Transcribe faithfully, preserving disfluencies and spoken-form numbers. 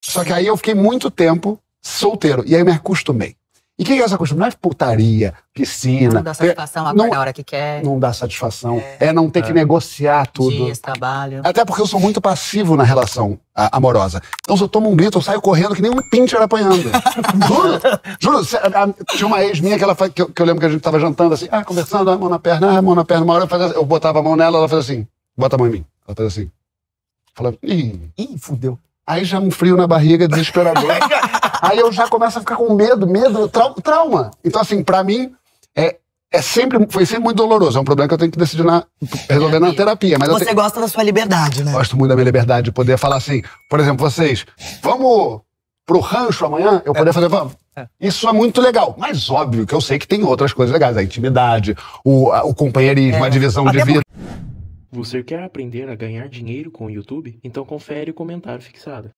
Só que aí eu fiquei muito tempo solteiro. E aí eu me acostumei. E o que é essa costumar? Não é putaria, piscina. Não dá satisfação, é, acordar não, a hora que quer. Não dá satisfação. É, é não ter é. que negociar tudo. Dias, trabalho. Até porque eu sou muito passivo na relação a, amorosa. Então se eu tomo um grito, eu saio correndo que nem um pincher apanhando. Juro. Juro. A, a, tinha uma ex minha que, ela, que, eu, que eu lembro que a gente tava jantando assim, ah, conversando, a mão na perna, ah, mão na perna. Uma hora eu, fazia, eu botava a mão nela, ela fazia assim, bota a mão em mim. Ela fazia assim. Falava, ih, ih, fudeu. Aí já um frio na barriga, desesperador. Aí eu já começo a ficar com medo, medo, trau trauma. Então, assim, pra mim, é, é sempre, foi sempre muito doloroso. É um problema que eu tenho que decidir na, resolver na terapia. Mas você tenho, gosta da sua liberdade, né? Gosto muito da minha liberdade, de poder falar assim, por exemplo, vocês, vamos pro rancho amanhã? Eu poder é. fazer, vamos. É. Isso é muito legal. Mas óbvio que eu sei que tem outras coisas legais. A intimidade, o, a, o companheirismo, é. a divisão Até de vida. Você quer aprender a ganhar dinheiro com o YouTube? Então confere o comentário fixado.